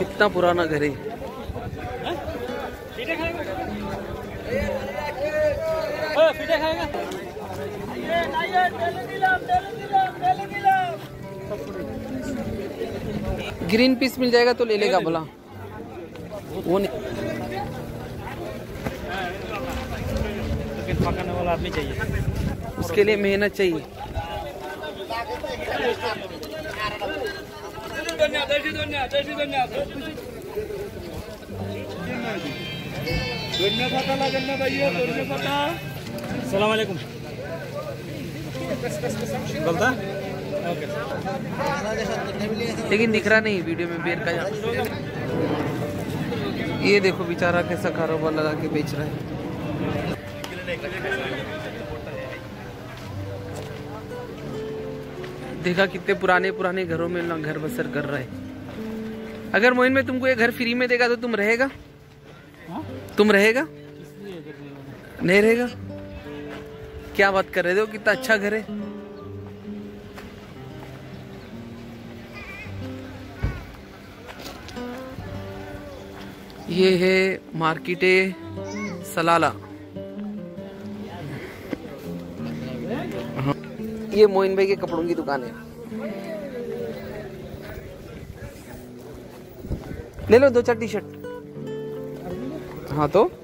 कितना पुराना घर है। ग्रीन पीस मिल जाएगा तो ले लेगा बोला। वो नहीं पकाने वाला आदमी चाहिए, उसके लिए मेहनत चाहिए। अस्सलाम वालेकुम। लेकिन दिख रहा नहीं वीडियो में बेर का। ये देखो बेचारा कैसा कारोबार लगा के बेच रहा है। देखा कितने पुराने पुराने घरों में ना घर बसर कर रहा है। अगर मोइन में तुमको ये घर फ्री में देगा तो तुम रहेगा? तुम रहेगा? नहीं रहेगा? क्या बात कर रहे हो, कितना अच्छा घर है। ये है मार्केट सलाला। ये मोइन भाई के कपड़ों की दुकान है। ले लो 2-4 टी-शर्ट। हाँ तो